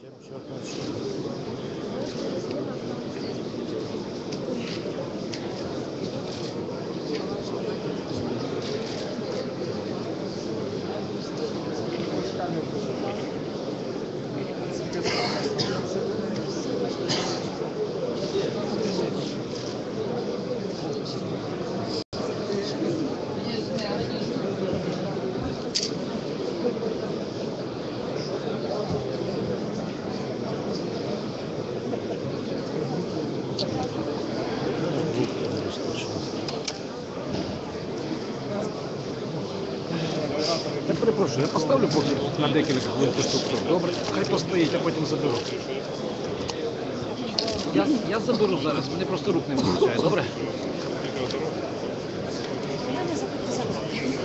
черт начнем. Я перепрошую, я поставлю поки на декілька хвилин штук. Добре, хай постоїть, а потім заберу. Я заберу зараз, мені просто рук не вистачає, добре? Мене забрати.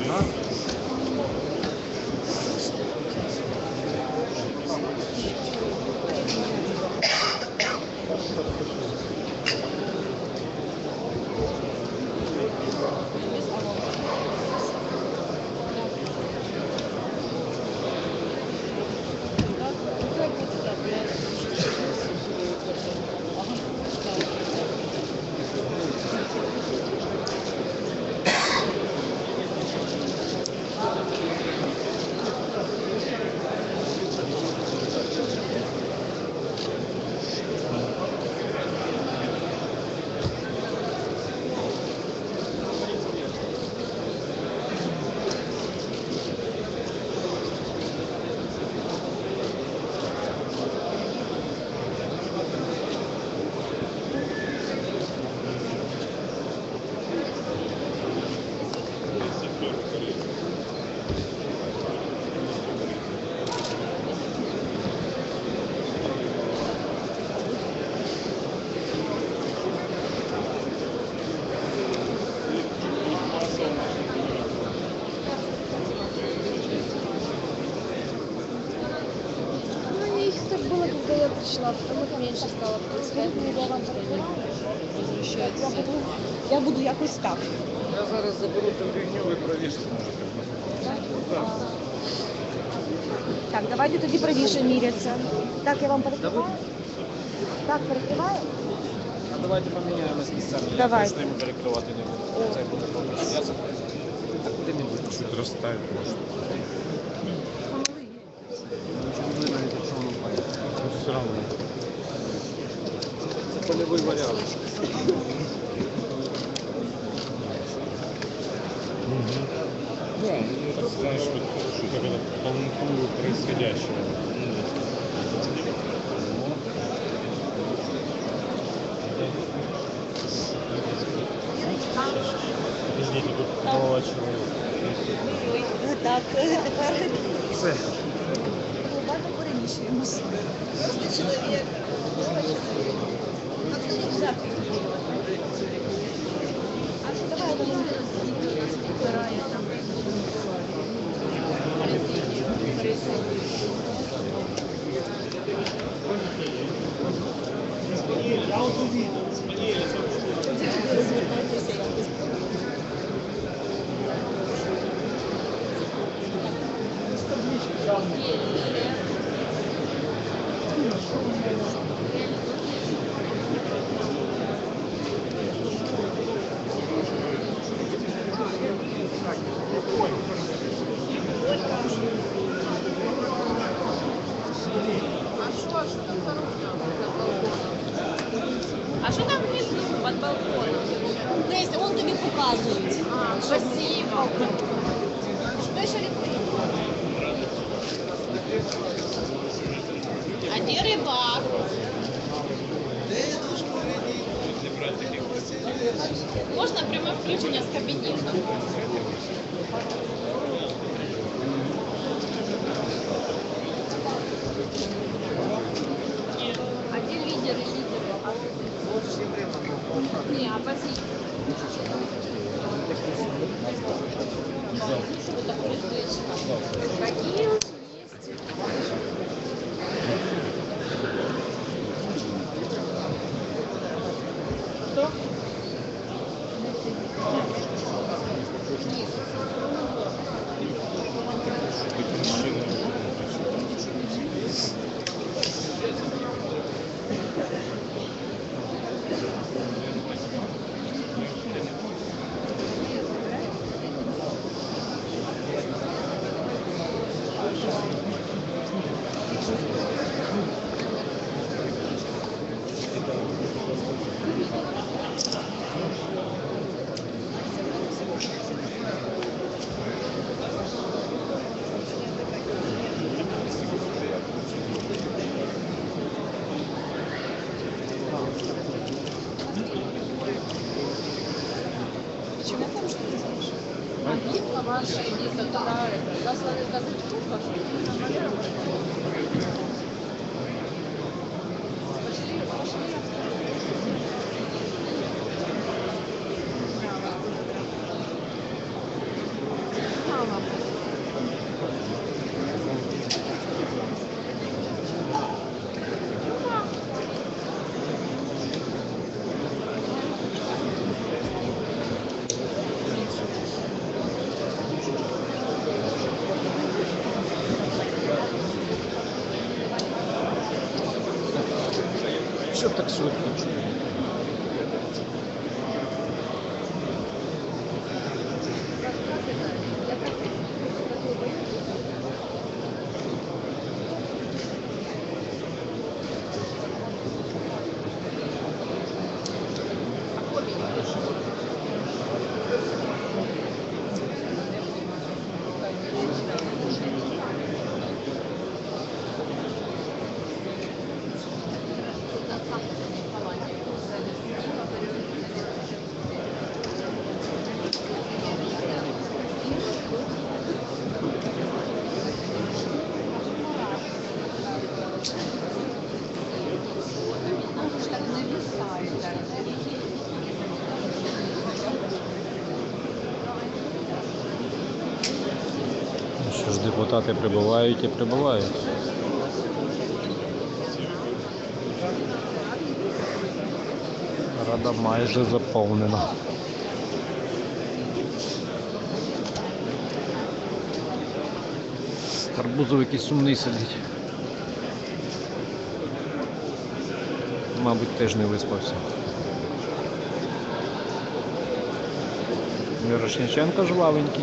Когда я пришла, потом их меньше стало. В принципе, я вам возвращается. Я буду якось так. Я зараз заберу ту фігню, ви провісити можете. Так? Так, давайте тоді правіше міряться. Так, я вам перекриваю? Так, перекриваю? А давайте поміняємось місцями. Давай. Я точно йому перекривати не буду. Це буде добре. Я заберу. А куди не буде? Чуть розставить просто. Навіть якщо воно впаде. Ну, все равно. Це польовий варіант. Да, ну это знаешь, что такое полноту происходящего. Подождите, тут голова человека. Так, тепер Все. глибоко переміщуємося. А що давай збирає там. Розвертайтеся якось. А что там внизу, под балконом? Леся, он тобі показують. Спасибо. Що ще ліпить? А где рыбак? Можно прямое включение с кабинета? А где лидеры? Не, оппозиция. Какие у них есть? Кто? Нет. Почему там что-то знаешь? Агитка ваша, агитка туда, раз она как штука, Що так швидко? так нависает. Що ж, депутати прибувають і прибувають. Рада майже заповнена. Арбузов якийсь сумний сидить. Мабуть, теж не виспався. Мірошниченко жвавенький.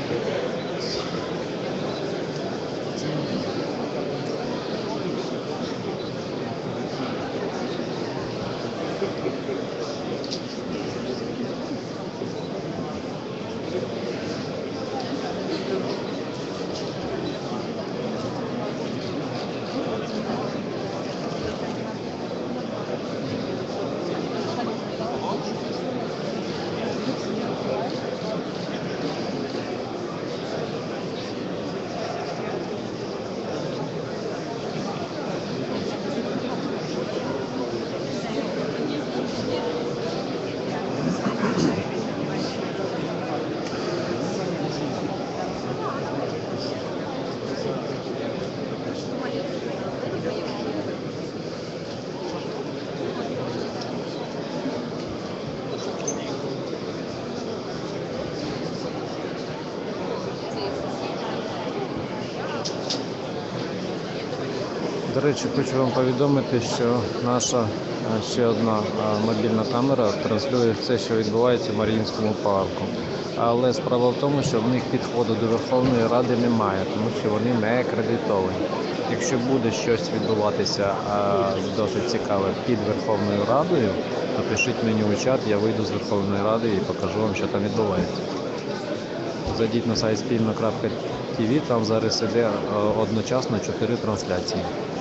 До речі, хочу вам повідомити, що наша ще одна мобільна камера транслює все, що відбувається в Маріїнському парку. Але справа в тому, що в них підходу до Верховної Ради немає, тому що вони не акредитовані. Якщо буде щось відбуватися досить цікаве під Верховною Радою, то пишіть мені у чат, я вийду з Верховної Ради і покажу вам, що там відбувається. Зайдіть на сайт спільно.tv, там зараз іде одночасно 4 трансляції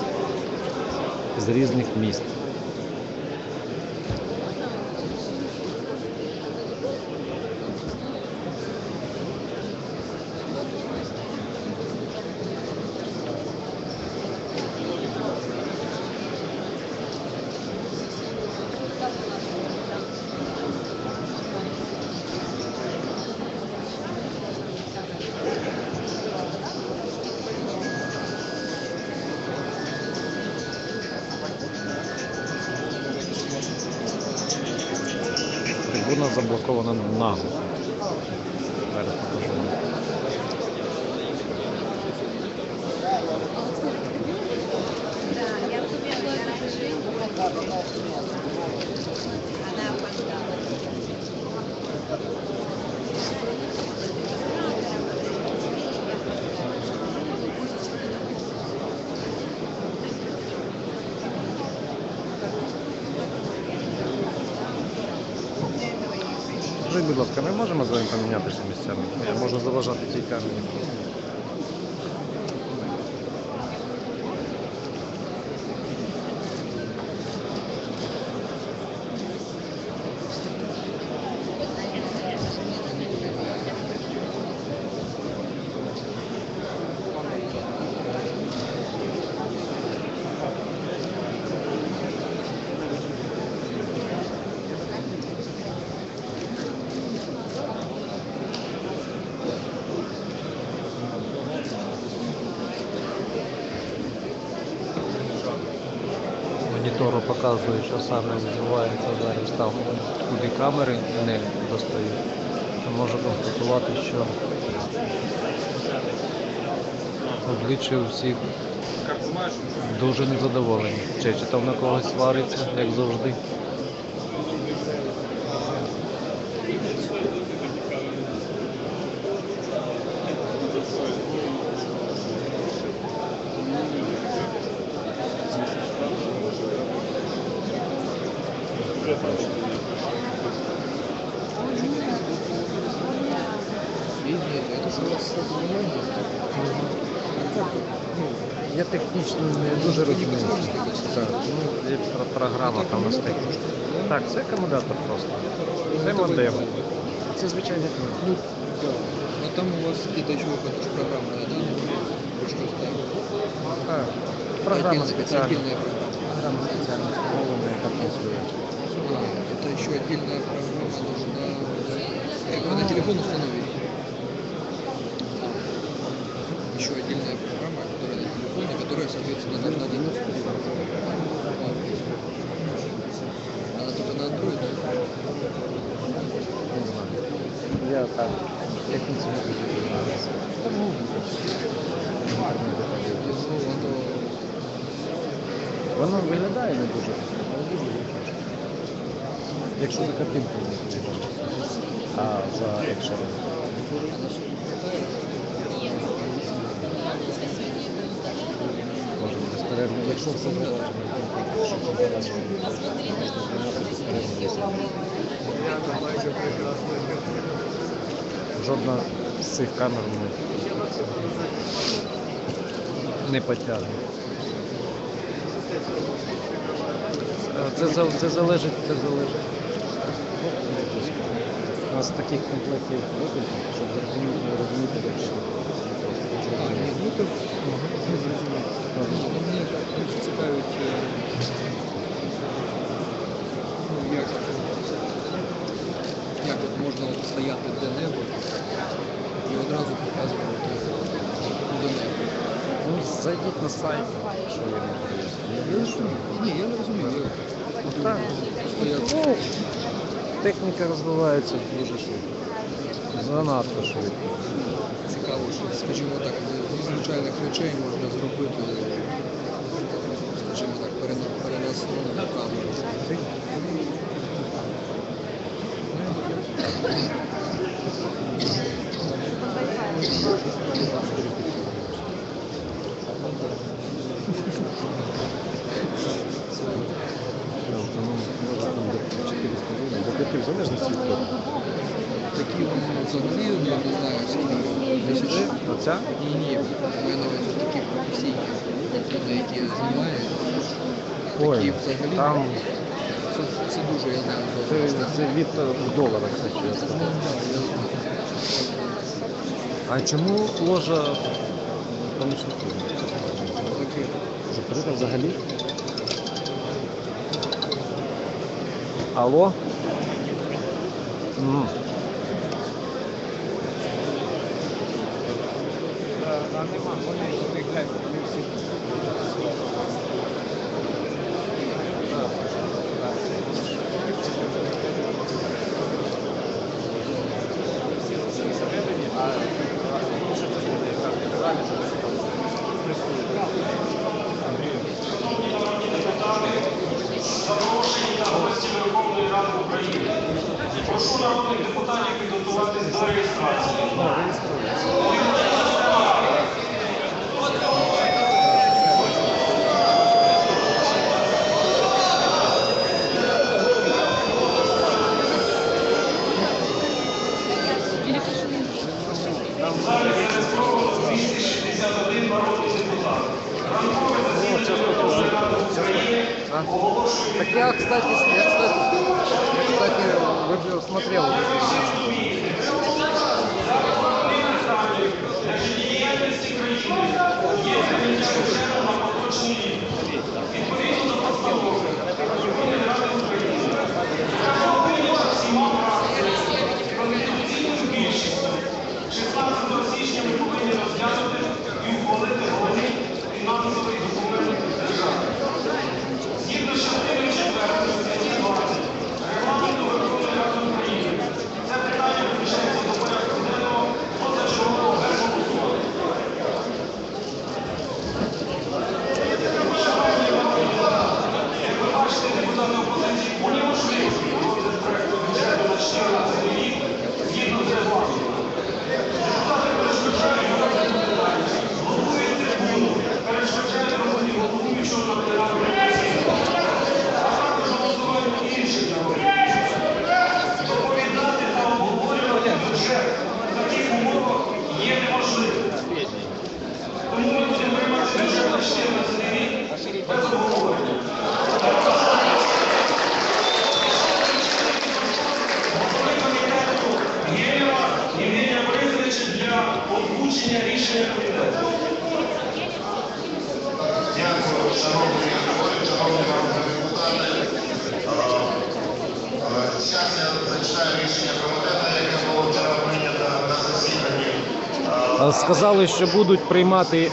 з різних міст. Трибуна заблокована наглухо. Зараз покажу. Скажи, будь ласка, ми можемо з вами помінятися місцями? Я можу заважати цій камері. Монітору показує, що саме відбувається зараз там, куди камери не достають. Можу констатувати, що обличчя у всіх дуже незадоволені. Чи там на когось свариться, як завжди. Я технічно не дуже розумію. Так, ну, є програма там у нас технічна. Так, це акумулятор просто. Це модем. Це звичайний кнопка. Ну, да. Но там у вас где-то еще какая-то программа, да? Ручку ставить. Так, програма Отдельная- спеціальна. Отдельная программа. Програма спеціальна встановлена, яка працює. А, это еще отдельная программа должна... Как вы на телефон установили? Еще отдельная программа, которая на телефоне, которая, соответственно, должна делать. Она только на Android, да? Не знаю. Я так, техніці не дуже розуміюся. Тому Ну, воно виглядає не дуже, але дуже зручно. Якщо за картинку не виглядає, а за екшен. Може безперервно, якщо все заважено, якщо температура, можна знімати безперервно. Жодна з цих камер не потягне. Це залежить. У нас таких комплектів виконано, щоб розуміти більше. А, ні, ну то не зрозуміло. Ну, мені більше цікавить, ну, як от можна от стояти де-небудь і одразу показувати куди-небудь. Ну, зайдіть на сайт, що є Я розумію. Ні, я не розумію. Так. Просто я... Техніка розвивається дуже швидко. Занадто швидко. Цікаво, що, скажімо так, з звичайних речей можна зробити, скажімо так, переносну камеру. До 5 в залежності від того. Такі взагалі, я не знаю, скільки тисяч. Оця? Ні, маю на увазі такі професійні, люди, які знімають. Такі Ой, взагалі, там це дуже, я знаю, це від долара, це що я сказав. А чому ложа помічників? Закрита взагалі? Алло? Прошу народних депутатів підготуватись до реєстрації. так? Так я, кстати, смотрел. Діяльності країни є пріоритетом на поточний рік. Відповідно до постанови Верховної Ради України рекомендуємо всіма фракціями конституційною більшістю 16 січня ми повинні розглянути і ухвалити головний фінансовий документ держави. Згідно з частиною 4 статті 20 Регламенту Верховної Ради України це питання включається до порядку денного позачергового Верховного суду. Як ви бачите, депутати опозиції унеможливили розгляд проекту бюджету на 14 рік згідно з регламентом. Депутати перешкоджають розгляду питань, блокують трибуну, перешкоджають розгляді головуючого на пленарному засіданні, а також голосування інших народних депутатів. Доповідати та обговорювати бюджет в таких умовах є неможливим. Тому ми будемо приймати бюджет на 14 рік без обговорення. Голови комітету Єлєва Євгенія Борисовича для озвучення рішення комітету. Дякую, шановні колеги, шановні народні депутати. Зараз я зачитаю рішення комітету, яке було вчора прийнято на засіданні. Сказали, що будуть приймати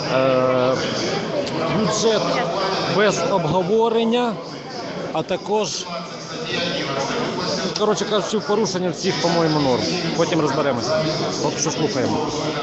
бюджет без обговорення, а також, коротше кажучи, в порушення всіх, по-моєму, норм. Потім розберемося. Поки що слухаємо.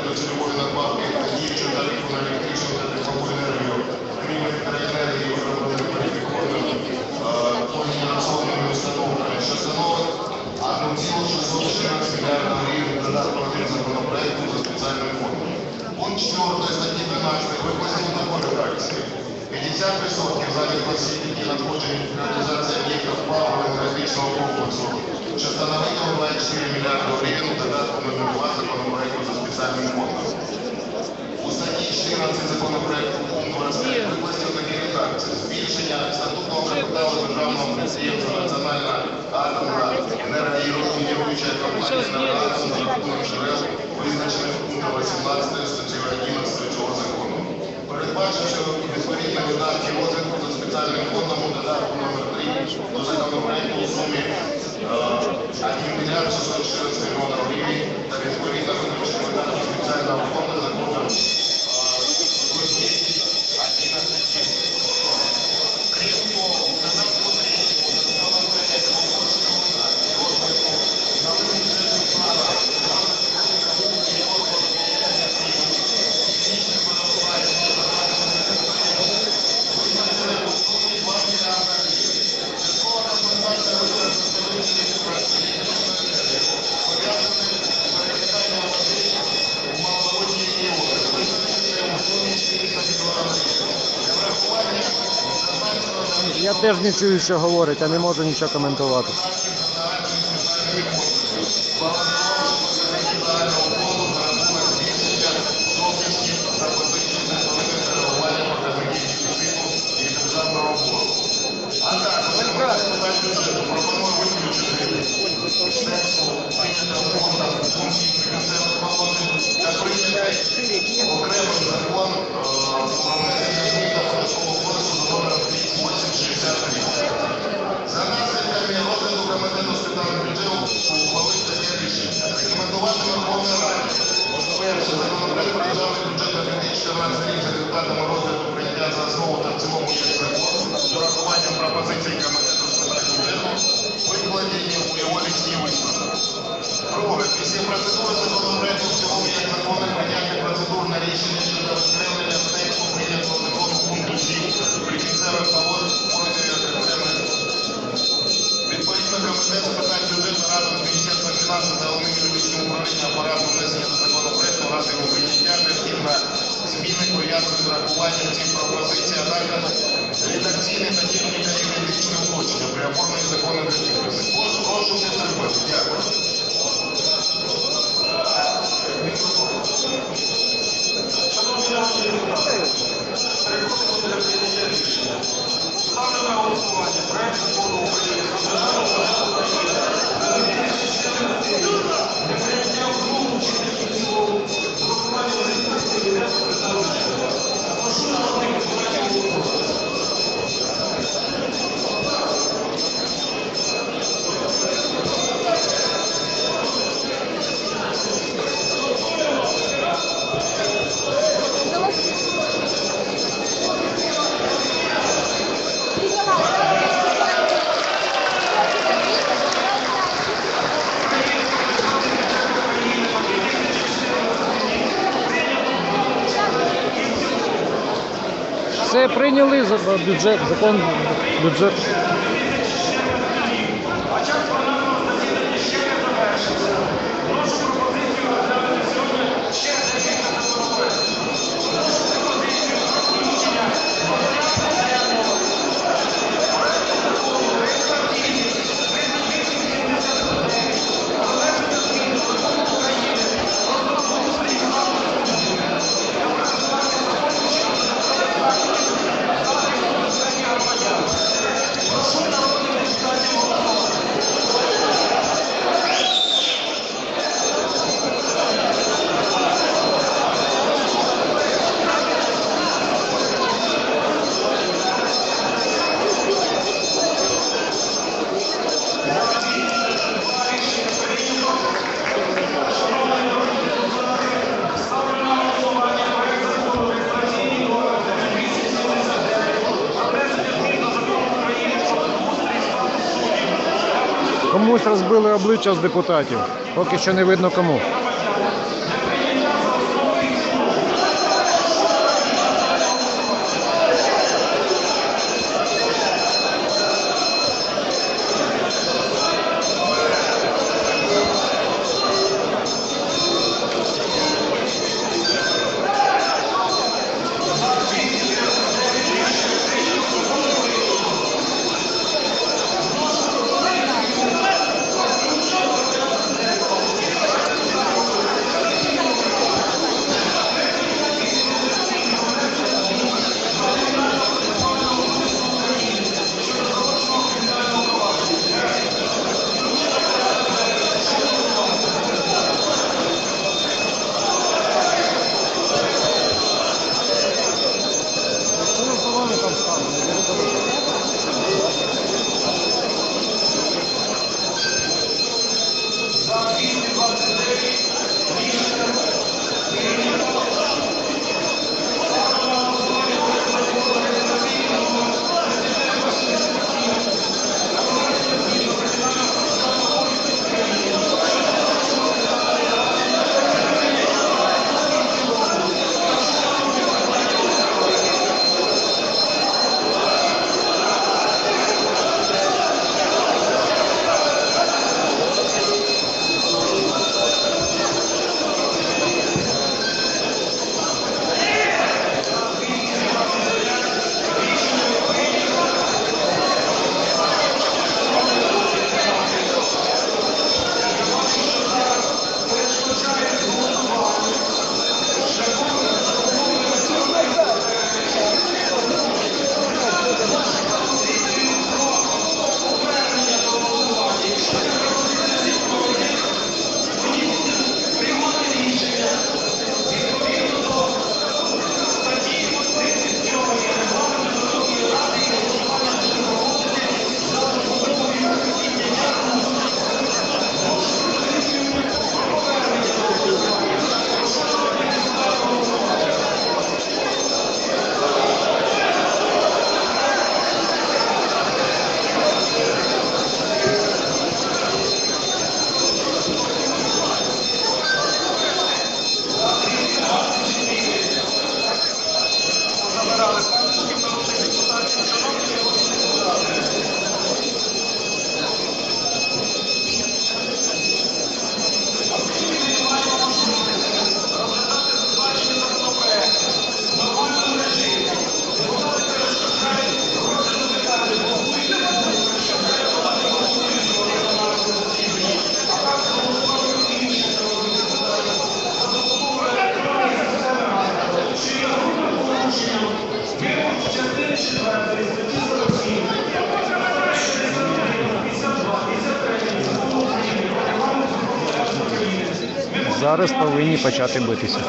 Пункт 4 статті 12 виписані такої редакції. 50% заліку осіб, які надходжені в реалізації об'єктів паливно-енергетичного комплексу, що становить 24 мільярди гривень додатку номер 2 законопроекту за спеціальним фондом. У статті 14 законопроекту пункт 25 виписані такі редакції. Збільшення статутного капіталу державного підприємства Національна атомна енергогенеруюча компанія «Енергоатом» за рахунок джерел, визначених пунктом 18 статті 11 цього закону. Передбачивши відповідні видатки розвитку за спеціальним фондом у додатку номер 3 до законопроекту у сумі 1 мільярд 614 мільйонів гривень та відповідно виключені видатки спеціального фонду за кодом 11. Крім того, у додатку 3 до законопроекту розвитку на визначених планах Я теж не чую, що говорить, а не можу нічого коментувати. окремий закон про внесення змін до Податкового кодексу за номером 3863. За наслідками розгляду комітету з питань бюджету ухвалив таке рішення. Рекомендувати Верховній Раді. Перше, законопроект про державний бюджет на 2014 рік за результатами розгляду прийняття за основу та в цілому як закон з урахуванням пропозицій комітету з питань бюджету, викладені у його листі висновку. Друге, після процедури законопроекту в цілому як закону прийняти процедурне рішення щодо розкривлення тексту прийнятого закону пункту 7 прикінцевих положень окремих. Відповідно, комітет з питань бюджету разом з Міністерством фінансів та головним юридичним управлінням апарату внесення до законопроекту разом його прийняття необхідно зміни пов'язані з врахуванням цих пропозицій, а також редакційні та техніко-юридичні уточнення при оформленні закону для підпису. Прошу підтримати. Дякую. Шановні народні депутати, переходимо до прийняття рішення. Ставлю на прийняли бюджет, закон бюджет. А час пленарного засідання ще не завершився. Прошу пропозицію розглянути сьогодні ще декілька законопроєктів. Пропозицію про включення до порядку денного проекту закону реєстраційний 3879 про внесення змін до Закону України про забудову і державну службу для врахування заходів громадян. Прошу народних депутатів голосувати. Комусь розбили обличчя з депутатів. Поки що не видно кому. Зараз повинні почати битися.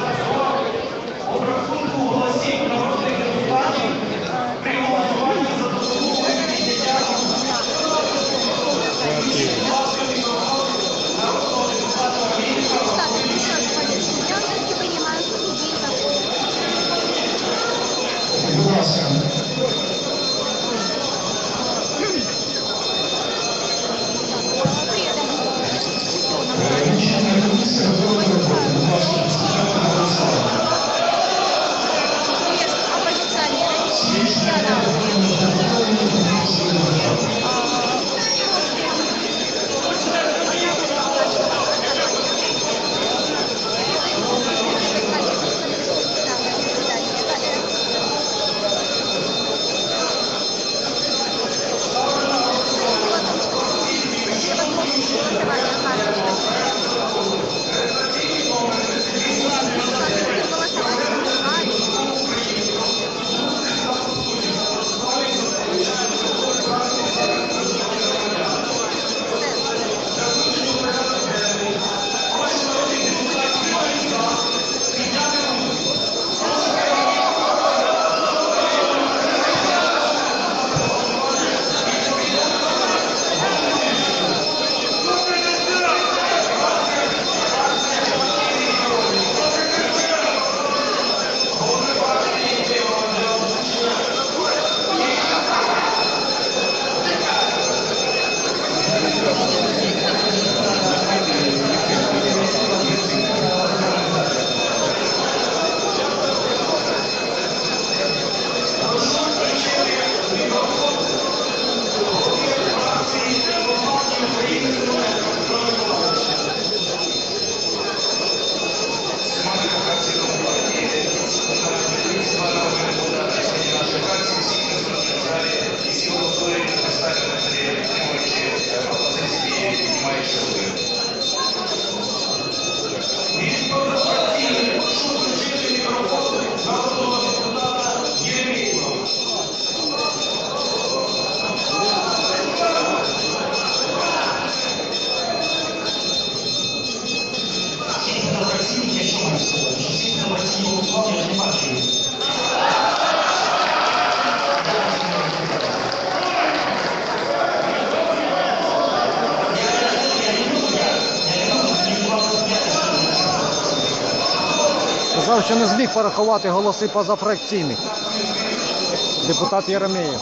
Обрахунку голосів народних депутатів при голосуванні за Сказав, що не зміг порахувати голоси позафракційних. Депутат Єремєєв.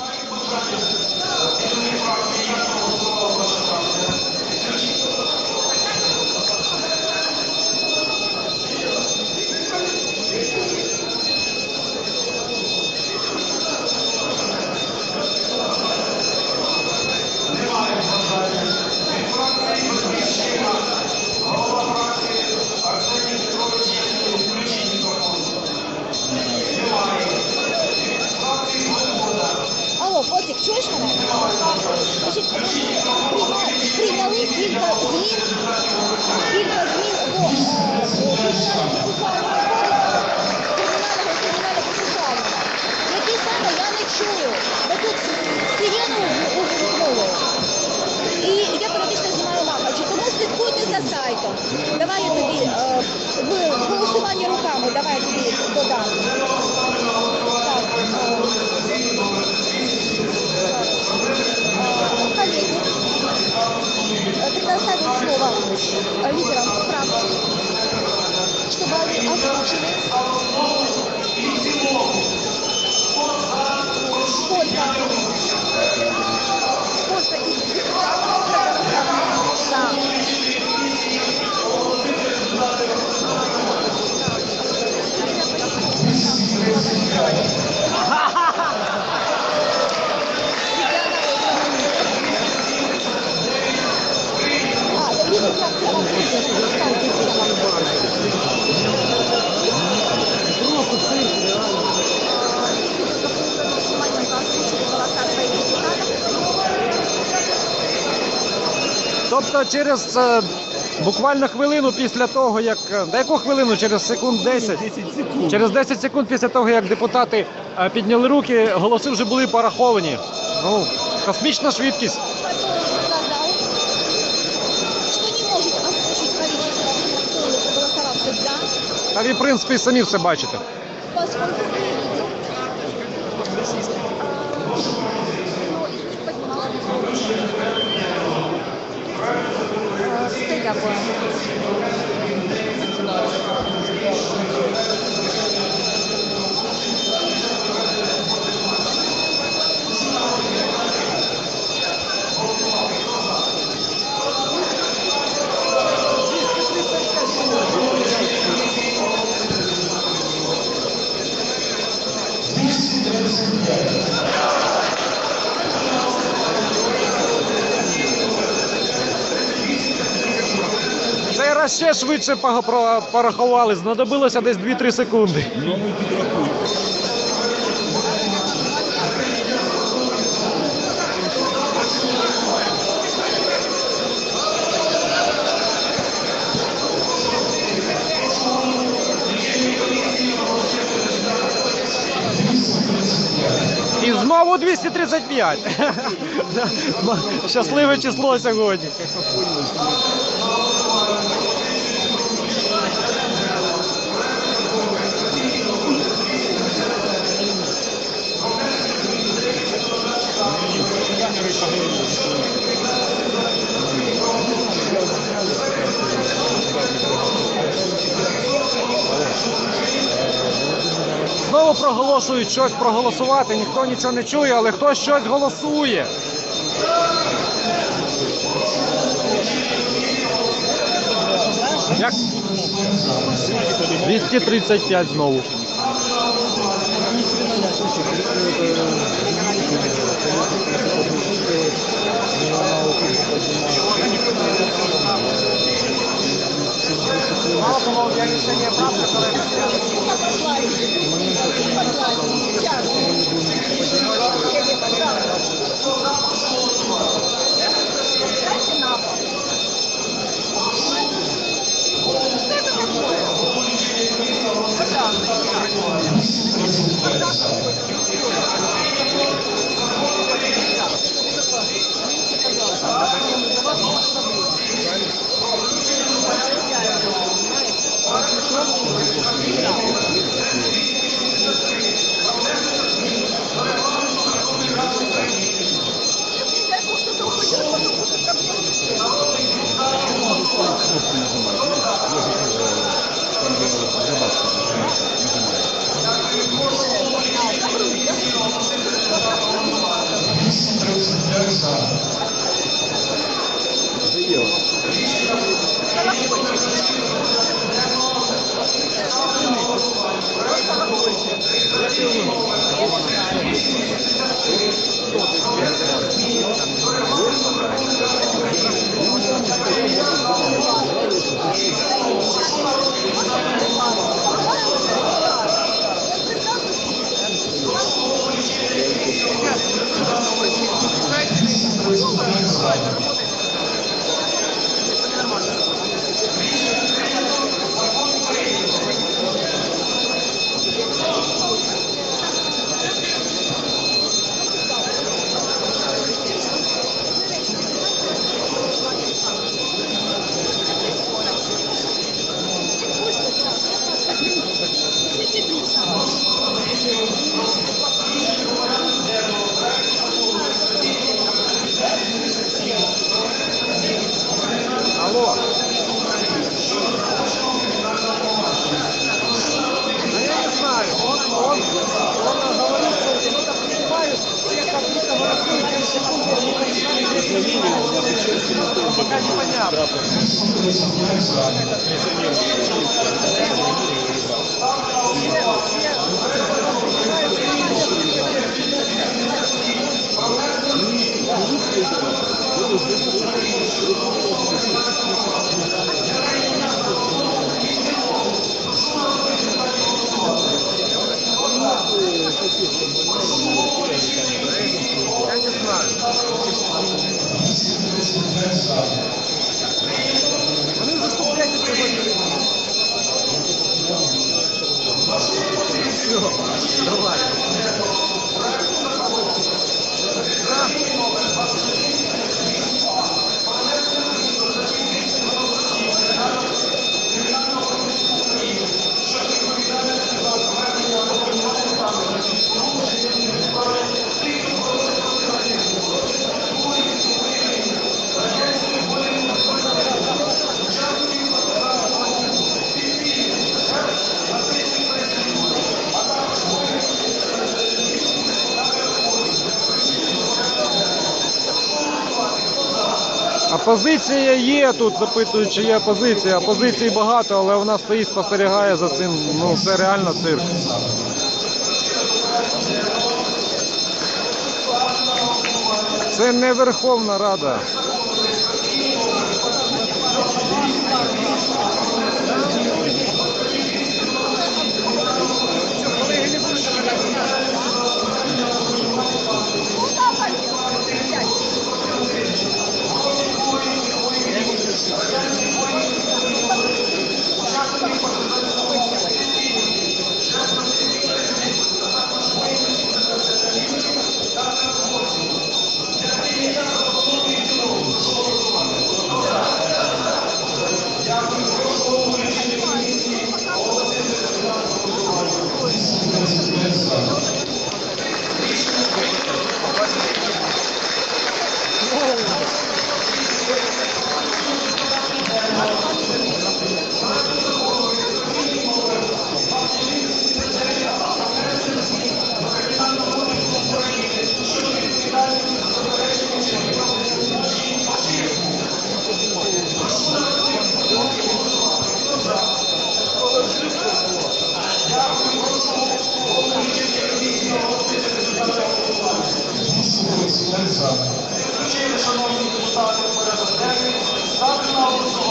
Алло, Котик, чуєш мене? Значить, прийняли кілька змін до кримінального процесуального. Які саме я не чую. Бо тут сирену увімкнули. І я періодично знімаю махачі. Тому слідкуйте за сайтом. Давай я тобі в голосуванні руками, давай я тобі додам. Коллеги, предоставить слово лидерам фракций, чтобы они озвучили, сколько из депутатов проголосовало Тобто через буквально хвилину після того, як... На яку хвилину? Через секунд 10? Через 10 секунд після того, як депутати підняли руки, голоси вже були пораховані. Ну, космічна швидкість. сказал, что не может озвучить количество проголосовавших «за», Та ви, в принципі, самі все бачите. поскольку вы видите, стыд такой. Вчора ще швидше порахували, знадобилося десь 2-3 секунди. І знову 235. Щасливе число сьогодні. Знову проголошують щось проголосувати, ніхто нічого не чує, але хтось щось голосує. Як? 235 знову. Алло. А я не знаю, он говорит, что кто-то принимает, всех как будто воровскую секунду, пока непонятно. Я не знаю. Вони виступляють у сьогодні. Все, давай. Опозиція є тут, запитують, чи є опозиція. Опозиції багато, але вона стоїть, спостерігає за цим. Ну, це реально цирк. Це не Верховна Рада.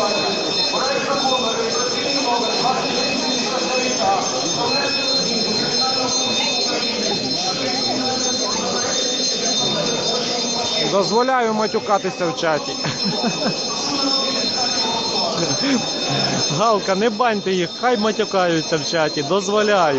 голосування проект закону реєстраційний номер 2879А про внесення змін до Кримінального кодексу України щодо Дозволяю матюкатися в чаті. Галка, не баньте їх, хай матюкаються в чаті, дозволяю.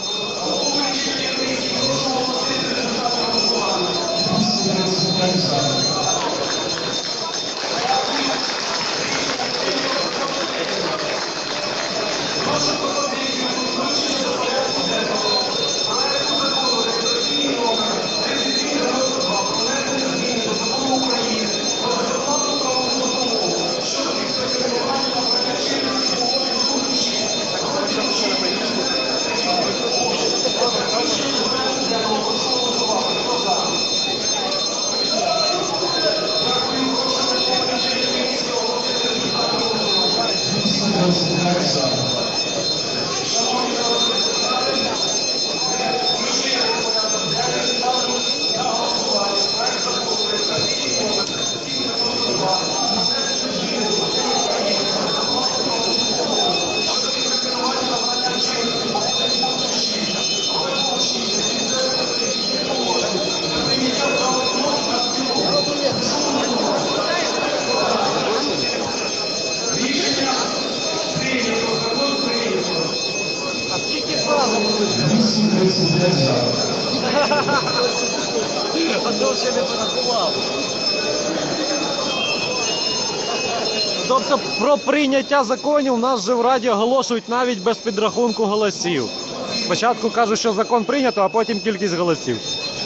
Тобто про прийняття законів нас вже в Раді оголошують навіть без підрахунку голосів. Спочатку кажуть, що закон прийнято, а потім кількість голосів.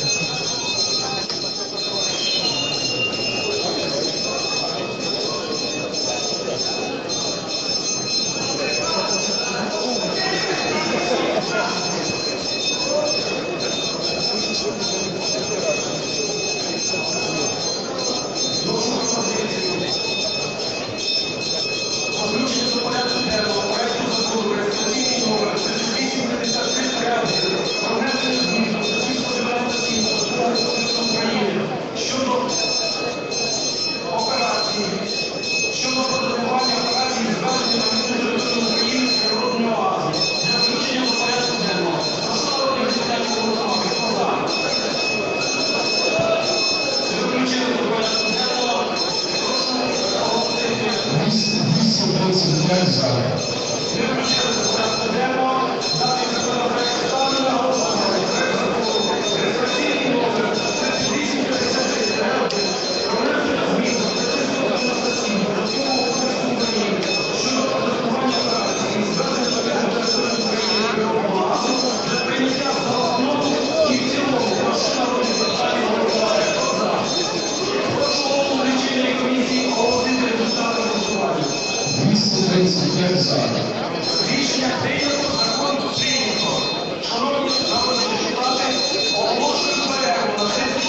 Рішення прийнято, закон прийнято. Шановні народні депутати, оголошую перерву на 30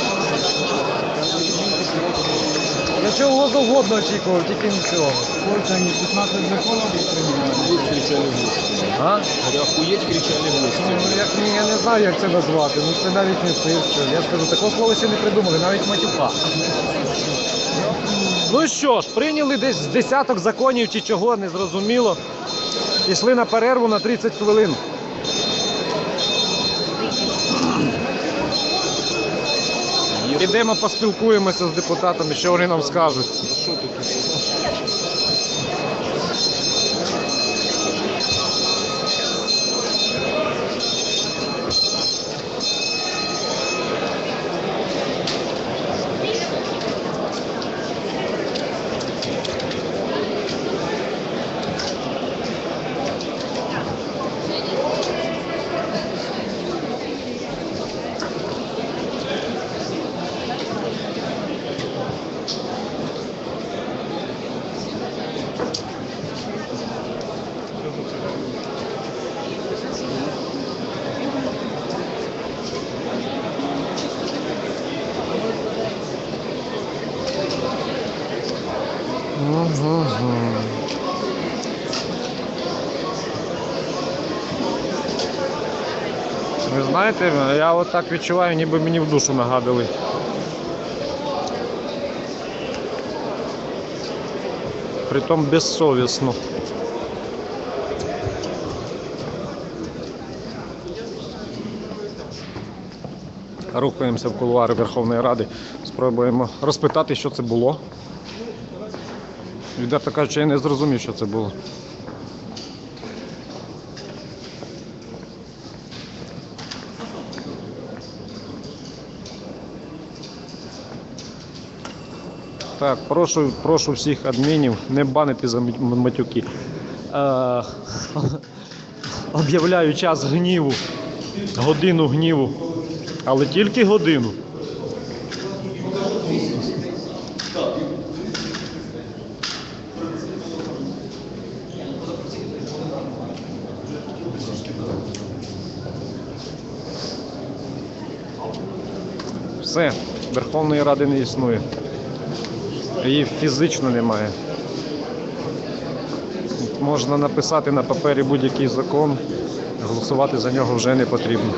хвилин. Я чого завгодно очікував, тільки не цього. Сколько они, 15 законов принимали? Кричали гости. А? Охуеть, кричали гости. Ну, я не знаю, як це назвати. Ну це навіть не цирк. Я скажу, такого слова ще не придумали, навіть матюка. Ну що ж, прийняли десь з десяток законів чи чого, не зрозуміло. Пішли на перерву на 30 хвилин. Підемо поспілкуємося з депутатами, що вони нам скажуть. Ви знаєте, я от так відчуваю, ніби мені в душу нагадали. Притом безсовісно. Рухаємося в кулуари Верховної Ради, спробуємо розпитати, що це було. Відверто кажучи, я не зрозумів, що це було. Так, прошу всіх адмінів не банити за матюки. Об'являю час гніву, годину гніву, але тільки годину. Все, Верховної Ради не існує. Її фізично немає. Можна написати на папері будь-який закон, голосувати за нього вже не потрібно.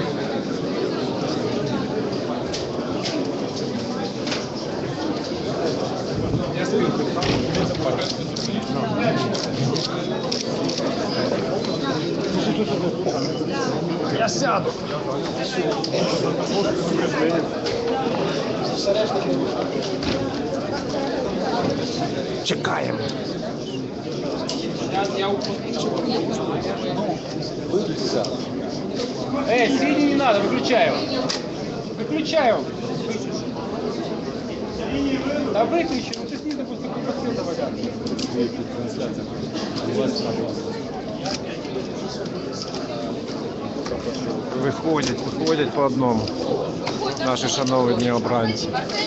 Я сяду. Чекаємо. Синий не надо, выключай его. Выключай его. Да выключи, ну ты с ним допустим, какой посыл Виходять по одному. Наші шановні обранці.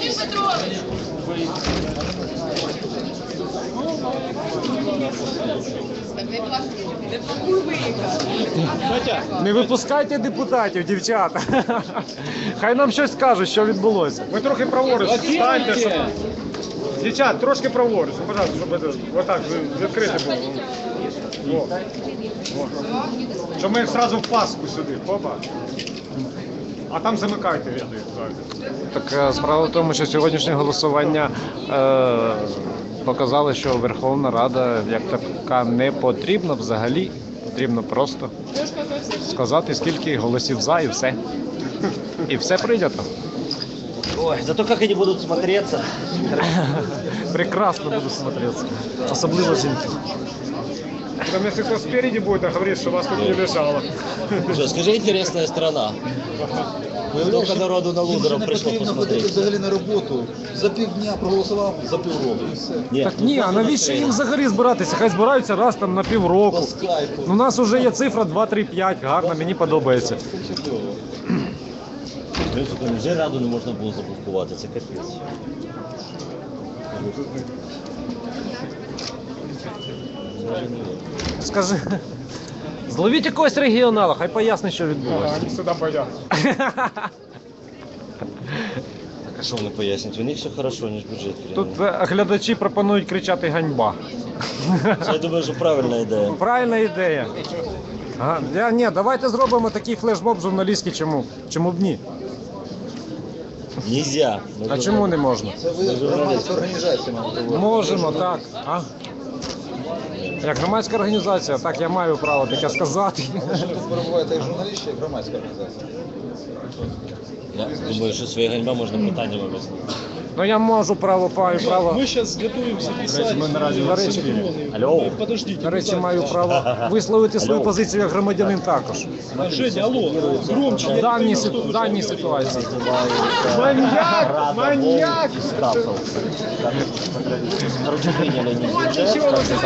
Не випускайте депутатів, дівчата. Хай нам щось скажуть, що відбулося. Ви трохи праворуч станьте, щоб... Дівчат, трошки праворуч, пожалуйста, щоб отак відкрити було. Щоб ми одразу в паску сюди, опа. А там замикайте ряди. Так справа в тому, що сьогоднішнє голосування показало, що Верховна Рада як така не потрібна взагалі. Потрібно просто сказати, скільки голосів за і все. І все прийнято. Ой, зато как они будут смотреться. Прекрасно буду смотреться. Особливо жінки. Там, если кто спереди будет, говорит, что вас тут не лежало. Слушай, скажи, интересная страна. Сколько народу на лузеров пришло посмотреть? Взагалі на роботу. За півдня проголосував, за півроку. Нет, Так ні, а навіщо їм взагалі збиратися? Хай збираються раз там на По півроку. скайпу. Ну, у нас вже є цифра 2, 3, 5, гарно, мені подобається. вже раду не можна було заблокувати, це капець. Скажи, зловіть якогось регіонала, хай пояснить, що відбулося. Они сюда пойдут. А що вони пояснять? У них все хорошо, ніж бюджет. Тут глядачі пропонують кричати ганьба. Це, я думаю, що правильна ідея. Правильна ідея. Ага. Ні, давайте зробимо такий флешмоб журналістський, чому б ні? Нельзя. А чому не можна? Це ви громадська організація маєте. Можемо, так. А? Як громадська організація, так я маю право таке сказати. Тут перебуваєте як журналіст, чи як громадська організація? Я думаю, що своя ганьба можна питанням об'яснити. Ну я можу маю право. Мы сейчас готовимся писать. До речі, Алло. Подождите. до речі, маю право висловити свою позицію як громадянин також. Женя, алло, громче. В даній ситуації. Маньяк! Маньяк! Короче, приняли они бюджет,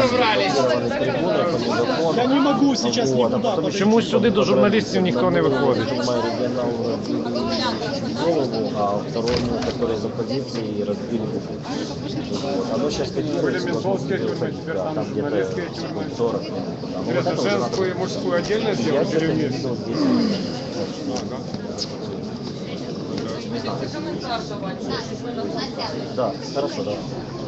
Я не могу сейчас никуда подойти. Чомусь сюди до журналістів ніхто не виходить. голову, а второму, который за позицией, разбили губу. Вот. Оно сейчас Были ментовские тюрьмы, теперь там там где-то журналистские тюрьмы. 40 минут. А вот Это это уже надо- женскую и мужскую отдельно Я сделать где-то или не вместе? видел здесь. Да, хорошо, да.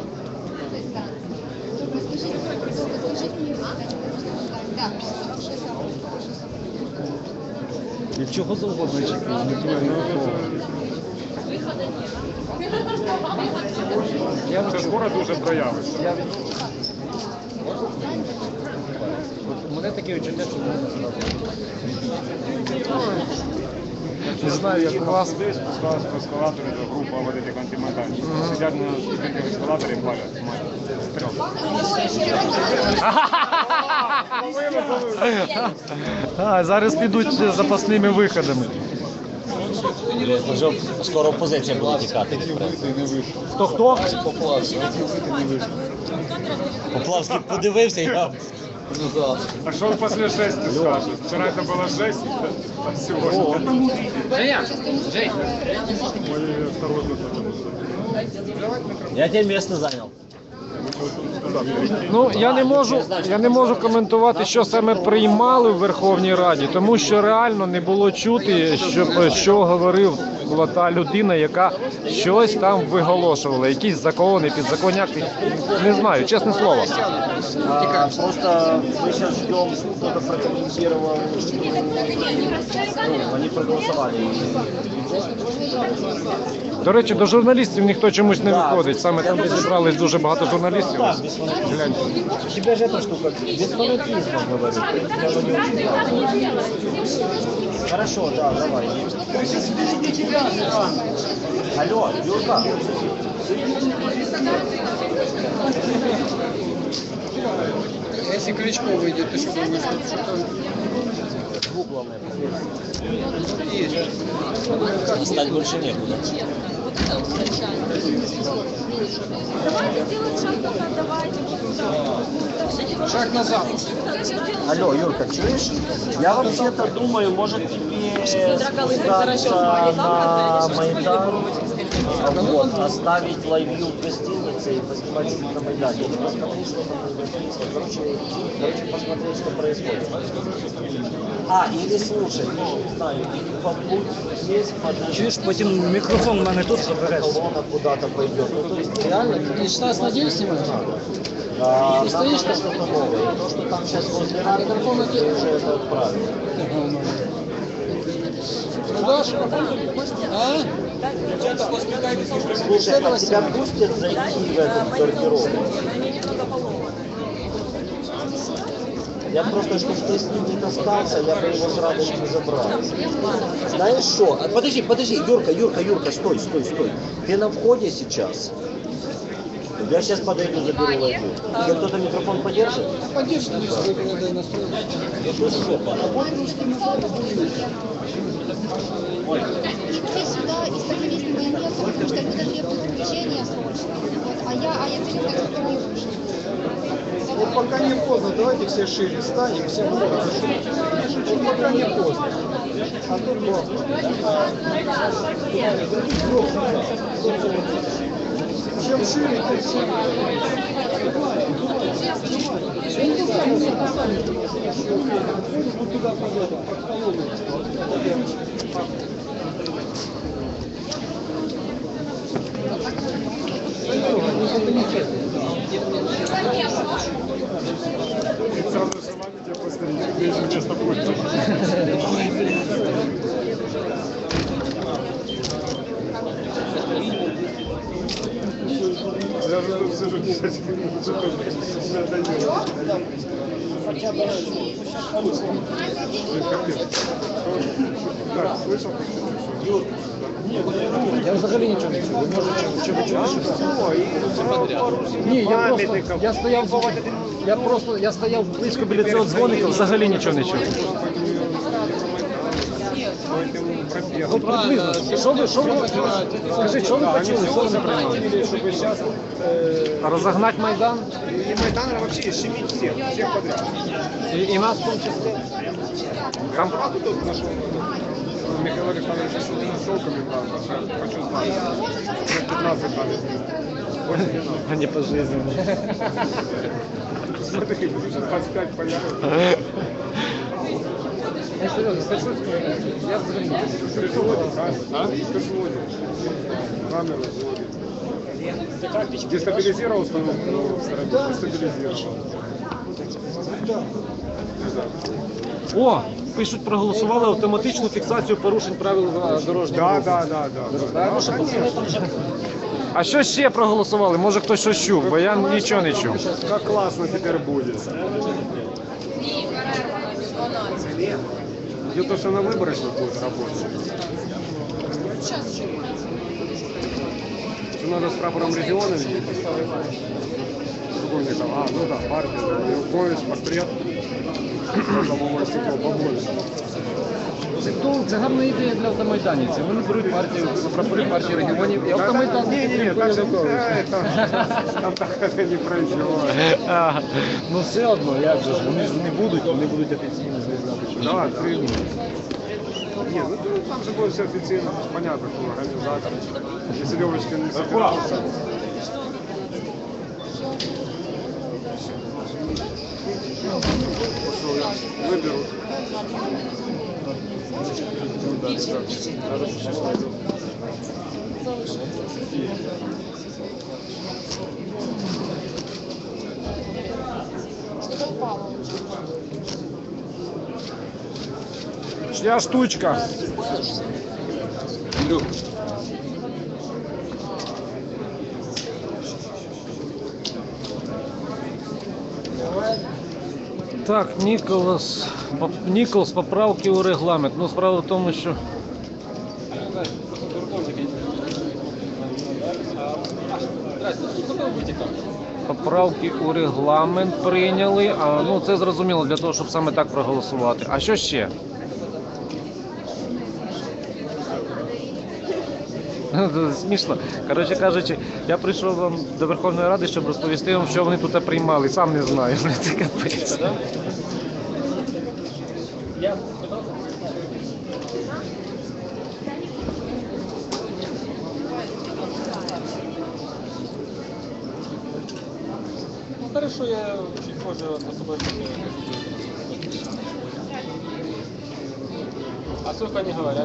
І чого завгодно чекаю, не знаю. Це скоро дуже проявиться. таке відчуття, що можна зробити. Не знаю, як у вас. Спускалась по эскалатору, это группа вот этих антимайданчиков. Сидят на ступеньках эскалатора и палят. Зараз підуть з запасними виходами. Вже скоро опозиція буде тікати від преси. Хто? Поплавський подивився і там. А что он после жести скажет? Вчера это была жесть, а сегодня... Жень! Я тебе місце зайняв. Ну, я не можу коментувати, що саме приймали в Верховній Раді, тому що реально не було чути, що говорив та людина, яка щось там виголошувала, якісь закони, підзаконні акти. Не знаю, чесне слово. Просто ми зараз ждемо, хто-то прокоментував, вони проголосували. До речі, до журналістів ніхто чомусь не виходить. Саме там, де зібрались дуже багато журналістів. Гляньте. У тебя же эта штука без фанатизма, говорю. Хорошо, да, давай. Алло, Юрка. Если Кличко выйдет, ты что думаешь, что-то... Звук главное. Достать больше некуда. Давайте сделаем шаг назад, давайте. Шаг назад. Алло, Юрка, чуешь? Я вообще-то думаю, может тебе спускаться на Майдан, вот, оставить лайвью в гостинице и поснимать на Майдане. Посмотреть, что там происходит. Короче, посмотреть, что происходит. Или слушай, не знаю, или побудь здесь, подожди. Чуєш, потім мікрофон в мене тут забереться. Колонна куда-то пойдет. Ну, то есть реально... Ты 16 на 9 снимаешь? Да, Ты стоишь там? что-то новое. То, что там сейчас возле рады, уже это правильно. Продашь? А? Слушай, а тебя пустят зайти в этот сортировку? Я просто, чтобы ты с ним не остался, я бы его с радостью забрал. Знаешь что? Подожди, Юрка, стой. Ты на входе сейчас. Я сейчас подойду, заберу лайву. Тебе кто-то микрофон подержит? Поддержишь, если вы надо настроить. Пришли сюда из такого нет, потому что это требует включения срочно. Вот, а я тебе так что не вышла. Вот пока не поздно, давайте все шире станем, все много. Вот пока не поздно. А тут поздно. Чем шире, тем шире. Вот туда пойдем, под колонну. Сразу желание тебя посмотреть, где место пульта. Я уже тут сижу 10 минут, что-то надоело. Так, слышал? Я взагалі нічого не чую. Ви можете чи ви чули щось? Ні, я стояв близько біля цього дзвоника, взагалі нічого не чув. Ну, приблизно. Що ви скажіть, що ви почули, що ви не приймали? Розогнать Майдан? И Майдан вообще щемить всех подряд. І нас в тому числі? Там правда тут нашел Михаил Александрович еще не нашел комментарий. Хочу знать. 15 надо. Больше не надо. А не пожизненно. Смотри, 25 появится. Я серйозно, хочу сказати, я взагалі не чую. Ты же водишь, а? Ты же водишь. Камеру водишь. Дестабилизировал установку в стороне? Дестабилизировал. О, пишуть, проголосували автоматичну фіксацію порушень правил дорожнього руху. Да. А що ще проголосували? Може хтось щось чув, бо я нічого не чув. Как классно теперь будет. Ні, перерва на 12. Где-то что на выборах будет работать. Сейчас чуть. Что надо с прапором региона видеть? Ну да, партия, Янукович, портрет. Лобовое стекло побольше. Це гарна ідея для автомайданівців. Вони беруть партію, прапори партії регіонів і автомайдан. Ні, там так не пройшло. Ну все одно, як же ж, вони ж не будуть офіційно заявляти. Да, приймуть. Ні, ну там же буде все офіційно, понятно, хто організатор. Якщо Льовочка не собирався. Пошел, выберут. Чья штучка? Так, Ніколс, поправки у регламент. Ну, справа в тому, що поправки у регламент прийняли. Ну, це зрозуміло для того, щоб саме так проголосувати. А що ще? Смішно. Коротше кажучи, я прийшов вам до Верховної Ради, щоб розповісти вам, що вони тут приймали. Сам не знаю. Це капець. Хорошо, я чуть позже по собой. А сколько они говорят?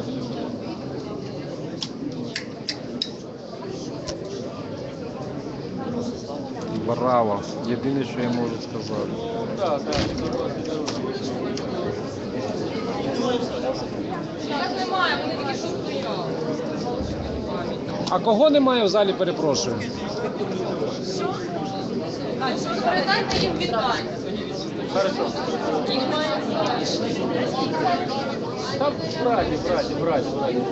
Браво. Єдине, що я можу сказати. Да. Так немає, вони тільки що стояли. А кого немає в залі, перепрошую? Передайте їм вітання. Хорошо. Їх має Там браті.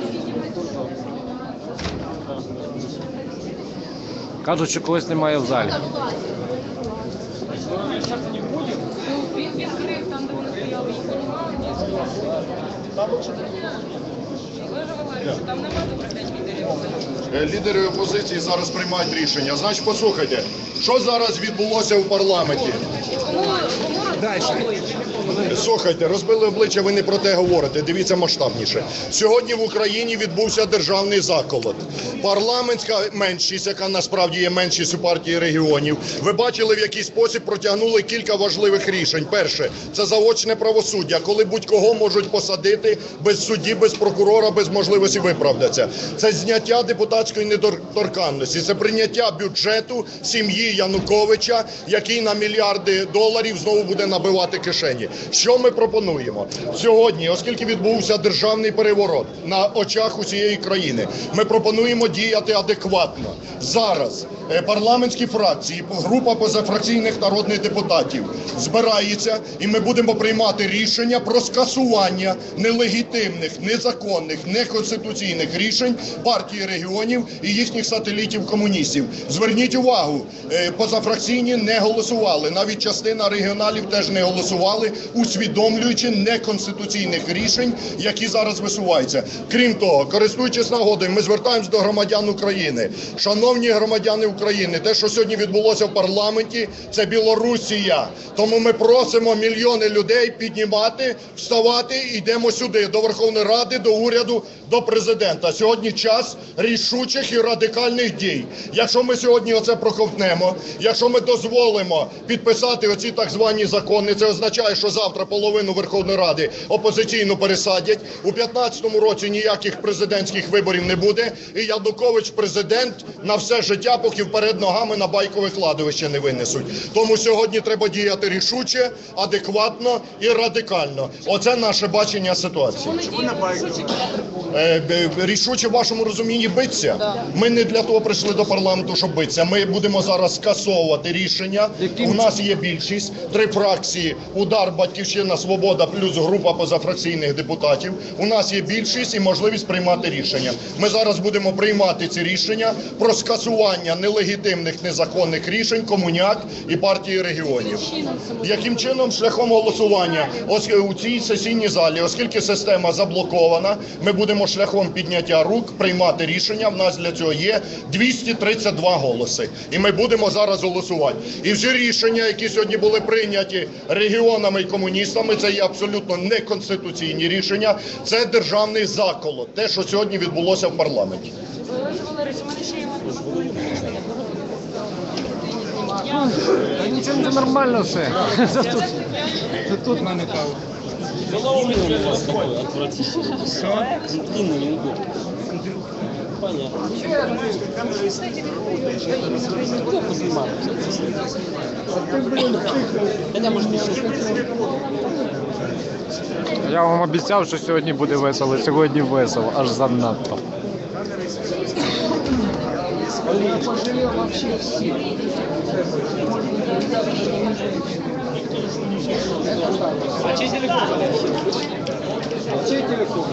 Кажуть, що когось немає в залі. Він відкрив там, де вони стояли, їх немає. Ви ж говорите, що там немає добрих лідерів. Лідери опозиції зараз приймають рішення. Значить, послухайте, що зараз відбулося в парламенті? Слухайте, розбили обличчя, ви не про те говорите, дивіться масштабніше. Сьогодні в Україні відбувся державний заколот. Парламентська меншість, яка насправді є меншістю партії регіонів, ви бачили, в який спосіб протягнули кілька важливих рішень. Перше, це заочне правосуддя, коли будь-кого можуть посадити без судді, без прокурора, без можливості виправдатися. Це зняття депутатської недоторканності, це прийняття бюджету сім'ї Януковича, який на мільярди доларів знову буде набивати кишені. Що ми пропонуємо? Сьогодні, оскільки відбувся державний переворот на очах усієї країни, ми пропонуємо діяти адекватно. Зараз парламентські фракції, група позафракційних народних депутатів збирається, і ми будемо приймати рішення про скасування нелегітимних, незаконних, неконституційних рішень партії регіонів і їхніх сателітів-комуністів. Зверніть увагу, позафракційні не голосували, навіть частина регіоналів теж не голосували, усвідомлюючи неконституційних рішень, які зараз висуваються. Крім того, користуючись нагодою, ми звертаємось до громадян України. Шановні громадяни України, те, що сьогодні відбулося в парламенті, це Білорусія. Тому ми просимо мільйони людей піднімати, вставати, йдемо сюди, до Верховної Ради, до уряду, до президента. Сьогодні час рішучих і радикальних дій. Якщо ми сьогодні оце проковтнемо, якщо ми дозволимо підписати оці так звані закони, це означає, що завтра половину Верховної Ради опозиційну пересадять. У 2015 році ніяких президентських виборів не буде. І Янукович президент на все життя, поки вперед ногами на байкове кладовище не винесуть. Тому сьогодні треба діяти рішуче, адекватно і радикально. Оце наше бачення ситуації. Рішуче в вашому розумінні битися? Ми не для того прийшли до парламенту, щоб битися. Ми будемо зараз скасовувати рішення. У нас є більшість, 3 фракції. фракції «Удар», «Батьківщина», «Свобода» плюс група позафракційних депутатів. У нас є більшість і можливість приймати рішення. Ми зараз будемо приймати ці рішення про скасування нелегітимних, незаконних рішень Комуняк і партії регіонів. Яким чином? Шляхом голосування. Ось у цій сесійній залі, оскільки система заблокована, ми будемо шляхом підняття рук приймати рішення. В нас для цього є 232 голоси. І ми будемо зараз голосувати. І всі рішення, які сьогодні були прийняті регіонами і комуністами, це є абсолютно неконституційні рішення. Це державний заколот. Те, що сьогодні відбулося в парламенті. Олег Валерійович, у мене ще є рішення. Та нічого, це нормально все. Це тут мене каву. Именно у вас такой отвратительный человек. Длинный неудобно. Понятно. Плохо сниматься. Хотя, может, и Я вам обіцяв, що сьогодні буде весело. Сьогодні весело, аж занадто. А чей телефон? Чей телефон?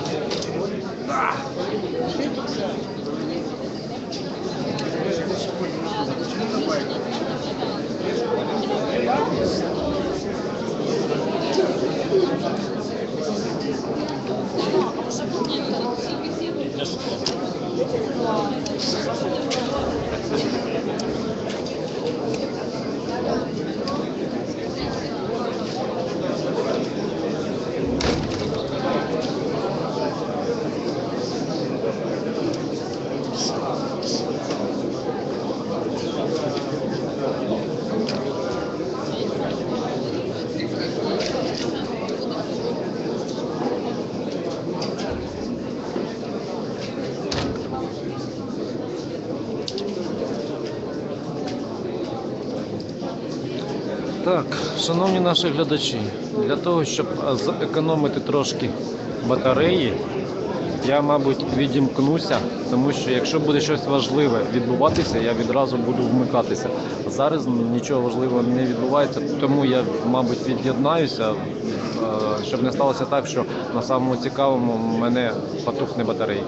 Так, шановні наші глядачі, для того, щоб зекономити трошки батареї, я, мабуть, відімкнуся, тому що якщо буде щось важливе відбуватися, я відразу буду вмикатися. Зараз нічого важливого не відбувається, тому я, мабуть, від'єднаюся, щоб не сталося так, що на самому цікавому в мене потухне батарейки.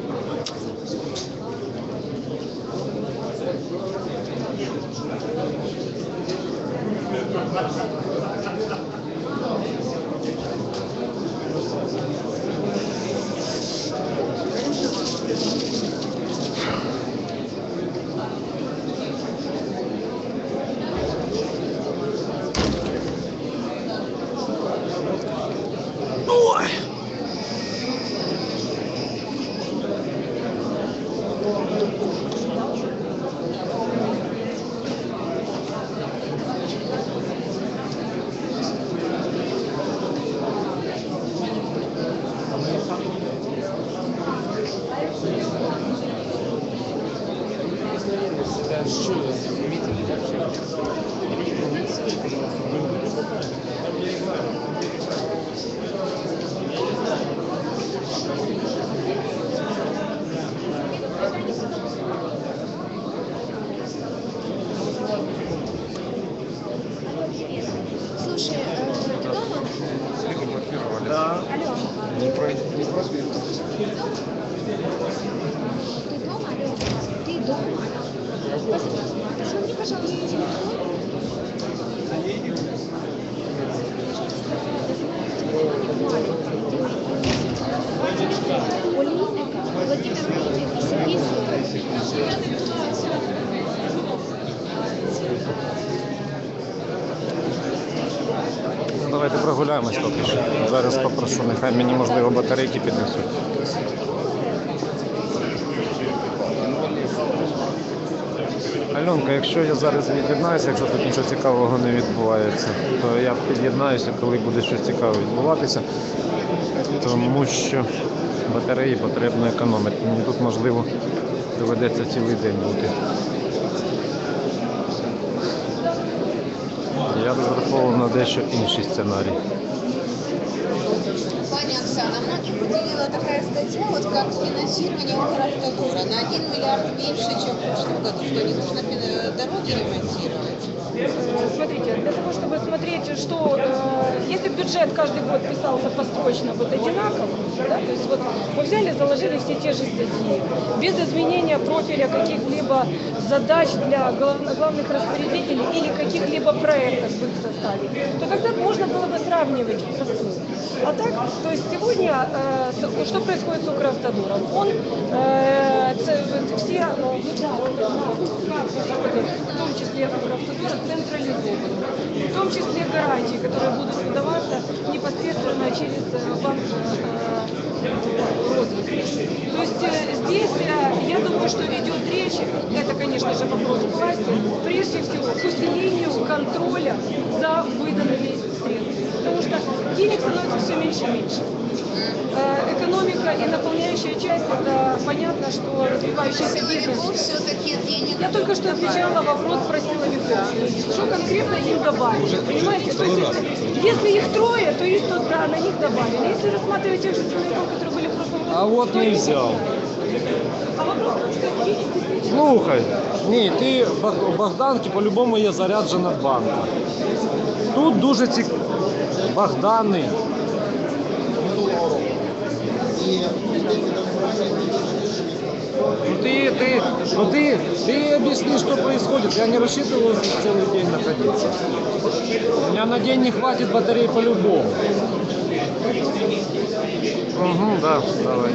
Слушай, ты дома? Да. Алло. Не пройдет. Ты дома, Алло? Ты дома? Скажи мне, пожалуйста, телефон. Олейника, Владимир Владимирович, Сергей Давайте прогуляємось поки що. Зараз попрошу, нехай мені, можливо, батарейки піднесуть. Альонка, якщо я зараз від'єднаюся, якщо тут нічого цікавого не відбувається, то я під'єднаюся, коли буде щось цікаве відбуватися, тому що батареї потрібно економити. Мені тут, можливо, доведеться цілий день бути. Я розраховував на дещо інший сценарій. Пані Оксана, многих удивила такая статья, вот как финансирование Укравтодора на 1 миллиард меньше, чем в прошлом году, что не нужно дороги ремонтировать. Смотрите, для того, чтобы смотреть, что если бюджет каждый год писался построчно вот одинаково, да, то есть вот мы взяли, заложили все те же статьи, без изменения профиля каких-либо задач для главных распорядителей или каких-либо проектов в их составе, то тогда можно было бы сравнивать простую. А так, то есть сегодня, что происходит с Укравтодором? Он все, в том числе Укравтодор, централизован. В том числе гарантии, которые будут выдаваться непосредственно через банк розвитка. То есть здесь, я думаю, что идет речь, это, конечно же, вопрос власти, прежде всего к усилению контроля за выданными средствами. Потому что денег становится все меньше и меньше. Экономика и наполняющая часть, это понятно, что развивающийся бизнес. Я только что отвечала на вопрос про силовиков. Что конкретно им добавили, понимаете? То есть, если их трое, то их тут, да, на них добавили. Если рассматривать тех же силовиков, которые были в прошлом году, А от не взяв. А вопрос, что есть действительно... Слухай, ні, ти у Богданки по-любому є заряджена банка. Тут дуже цікаво. Богдани. Ты объясни, что происходит. Я не рассчитывал здесь целый день находиться. У меня на день не хватит батарей по-любому. Угу, да, давай.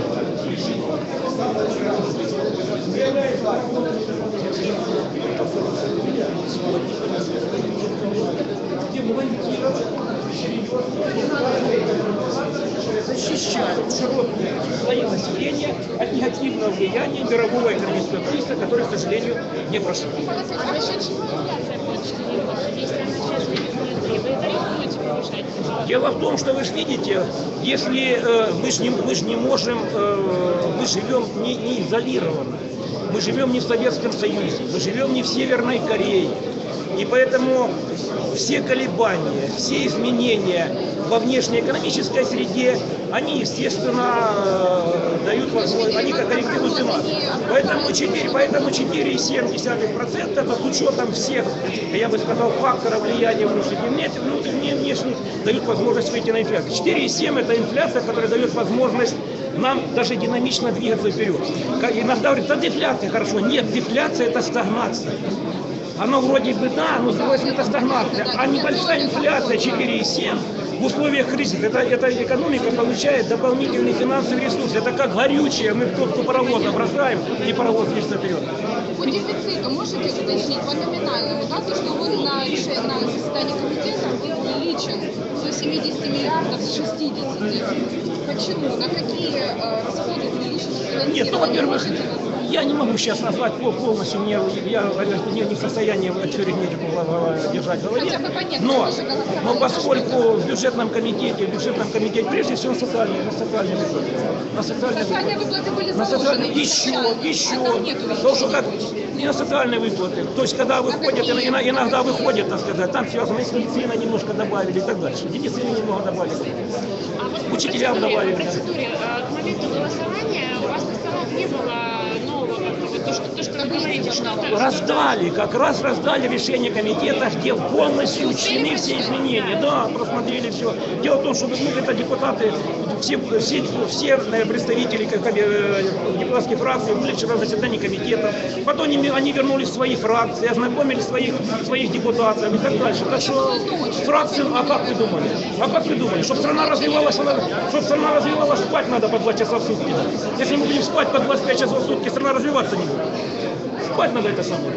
Защищают широкие слои населения от негативного влияния мирового экономического кризиса, который, к сожалению, не прошел. А насчет чего инфляция будет 4 года? Если она сейчас регистрируется, вы тариф будете повышать? Дело в том, что вы же видите, если мы же не можем, мы живем не изолированно, мы живем не в Советском Союзе, мы живем не в Северной Корее. И поэтому все колебания, все изменения во внешнеэкономической среде, они, естественно, дают возможность, они корректируют динамику. Поэтому 4,7% это с учетом всех, я бы сказал, факторов влияния внутренних и внешних, дают возможность выйти на инфляцию. 4,7% это инфляция, которая дает возможность нам даже динамично двигаться вперед. Иногда говорят, да дефляция, хорошо. Нет, дефляция это стагнация. Оно вроде бы да, но с другой стороны это стагнация. А небольшая инфляция 4,7 в условиях кризиса, эта экономика получает дополнительный финансовый ресурс. Это как горючее, мы в топку паровоза бросаем, и паровоз движется вперед. По дефициту можете уточнить по номинальному, да, то, что вы на заседании комитета был увеличен со 70 миллиардов до 60. Почему? На какие расходы увеличены финансирование? Нет, ну, во-первых, я не могу сейчас назвать полностью, я не в состоянии всю арифметику держать в голове, но поскольку в бюджетном комитете прежде всего социальные выплаты. Социальные выплаты были на заложены. Еще. Потому что как не на социальные выплаты. То есть когда выходят, иногда выходят, так сказать, там связано с медициной немножко добавили и так дальше. Медицины немного добавили. Учителям добавили. В процедуре к моменту голосования у вас на столах не было нового, то, что вы говорите, что это... Раздали решение комитета, где полностью учтены все изменения. Да, просмотрели все. Дело в том, что это депутаты, все представители депутатских фракций были вчера в заседании комитета. Потом они вернулись в свои фракции, ознакомили своих депутатов и так дальше. Так что фракции, а как вы думали? Чтобы страна развивалась, спать надо по 2 часа в сутки. Если мы будем спать по 25 часов в сутки, страна развиваться не будет. Спать надо это самое.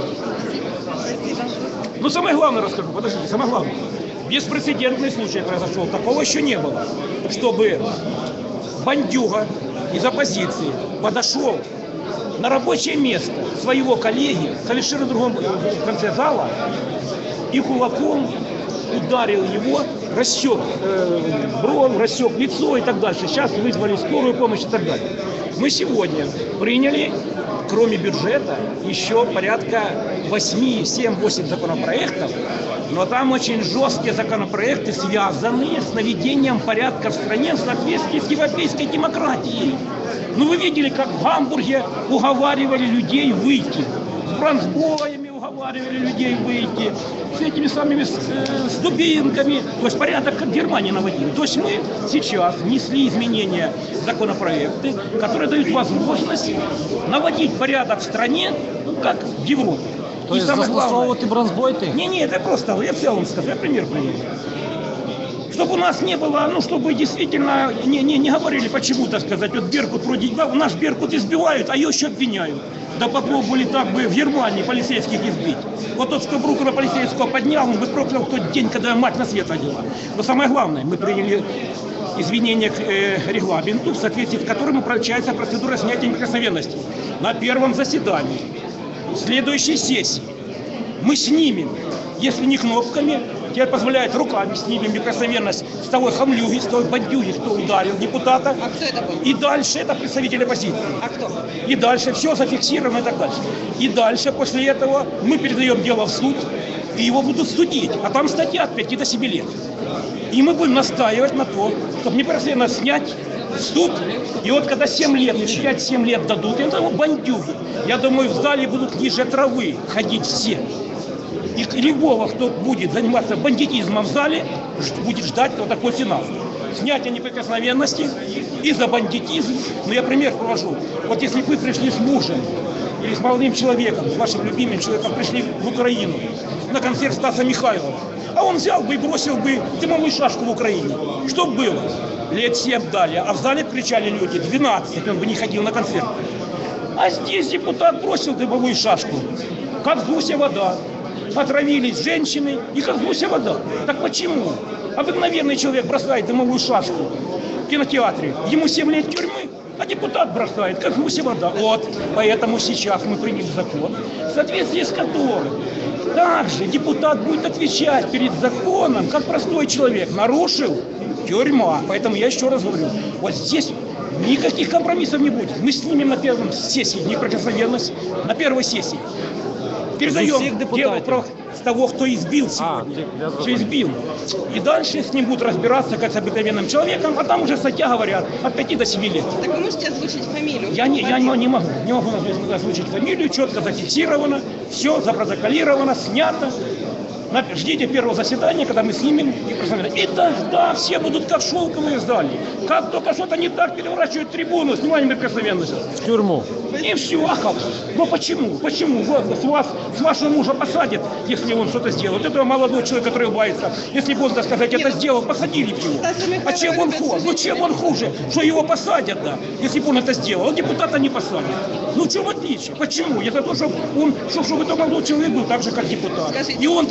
Ну, самое главное расскажу, подождите, самое главное. Беспрецедентный случай произошел, такого еще не было, чтобы бандюга из оппозиции подошел на рабочее место своего коллеги в совершенно другом конце зала и кулаком ударил его, рассек бровь, рассек лицо и так дальше. Сейчас вызвали скорую помощь и так далее. Мы сегодня приняли, кроме бюджета, еще порядка 7-8 законопроектов, но там очень жесткие законопроекты, связанные с наведением порядка в стране в соответствии с европейской демократией. Ну вы видели, как в Гамбурге уговаривали людей выйти, с бронзбоями уговаривали. уговаривали людей выйти с этими самыми с дубинками. То есть порядок, как Германия наводили. То есть мы сейчас внесли изменения в законопроекты, которые дают возможность наводить порядок в стране, как в Европе. То есть застосовувати бронзбойти? Не, это просто, я в целом скажу, я пример приведу. Чтобы у нас не было, ну, чтобы действительно не говорили, почему, так сказать, вот Беркут вроде, да, наш Беркут избивают, а ее еще обвиняют. Да попробовали так бы в Германии полицейских избить. Вот тот, кто руку на полицейского поднял, он бы проклял тот день, когда мать на свет родила. Но самое главное, мы приняли изменения к регламенту, в соответствии с которым упрощается процедура снятия неприкосновенности. На первом заседании следующей сессии мы снимем, если не кнопками, теперь позволяет руками снимем неприкосновенность с того хамлюги, с той бандюги, кто ударил депутата. А кто это был? И дальше это представители оппозиции. А кто? И дальше все зафиксировано и так дальше. И дальше после этого мы передаем дело в суд, и его будут судить. А там статья от 5 до 7 лет. И мы будем настаивать на том, чтобы непосредственно снять в суд. И вот когда 7 лет, 5-7 лет дадут, это бандюги. Я думаю, в зале будут ниже травы ходить все. И любого, кто будет заниматься бандитизмом в зале, будет ждать вот такой финал. Снятие неприкосновенности и за бандитизм. Ну, я пример привожу. Вот если бы вы пришли с мужем или с молодым человеком, с вашим любимым человеком, пришли в Украину на концерт Стаса Михайлова, а он взял бы и бросил бы дымовую шашку в Украине. Что было? Лет 7 дали, а в зале кричали люди 12, он бы не ходил на концерт. А здесь депутат бросил дымовую шашку, как гуся вода. Отравились женщины и как гуся вода. Так почему? Обыкновенный человек бросает дымовую шашку в кинотеатре, ему 7 лет тюрьмы, а депутат бросает, как гуся вода. Вот, поэтому сейчас мы приняли закон, в соответствии с которым также депутат будет отвечать перед законом, как простой человек. Нарушил — тюрьма. Поэтому я еще раз говорю, вот здесь никаких компромиссов не будет. Мы снимем на первой сессии неприкосновенность, на первой сессии. Передаем дело с того, кто избил сегодня. Кто избил. И дальше с ним будут разбираться, как с обыкновенным человеком, а там уже статья говорят от 5 до 7 лет. Так вы можете озвучить фамилию? Я не могу озвучить фамилию, четко зафиксировано, все запротоколировано, снято. Ждите первого заседания, когда мы снимем и посмотрим. И тогда все будут как шелковые сдали. Как только что-то не так, переворачивают трибуну, снимаем неприкосновенность. В тюрьму. И все. А как? Ну почему? Почему? Вот, с вашего мужа посадят, если он что-то сделает. Это молодой человек, который боится. Если бы он, так сказать, это сделал, посадили бы его. А чем он хуже? Ну чем он хуже? Что его посадят, да? Если бы он это сделал. Он депутата не посадит. Ну в чем отличие? Почему? Это то, чтобы он, чтобы это молодой человек был так же, как депутат. И он